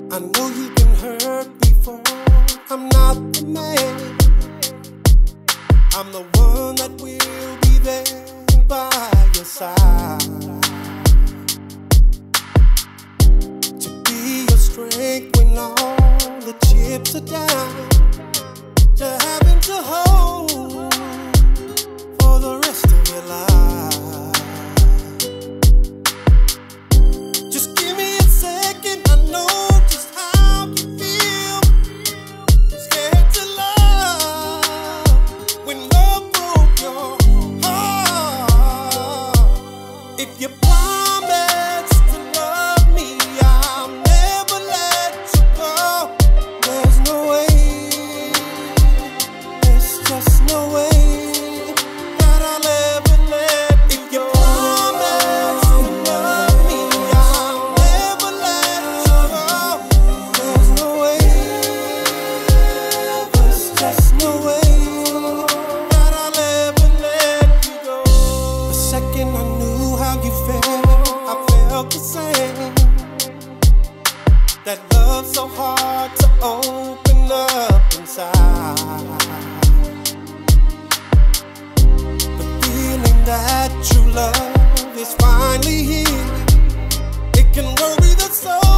I know you've been hurt before. I'm not the man. I'm the one that will be there by your side to be your strength when all the chips are down, to having to hold for the rest of your life. Just give me a second, I know just how you feel. Scared to love when love broke your heart. If you promise to love me, I'll never let you go. There's no way, there's just no way that I'll ever let you go. If you promise to love me, I'll never let you go. There's no way, there's just no way that I'll ever let you go. The second I knew how you felt, I felt the same. That love so hard to open up inside. The feeling that true love is finally here. It can worry the soul.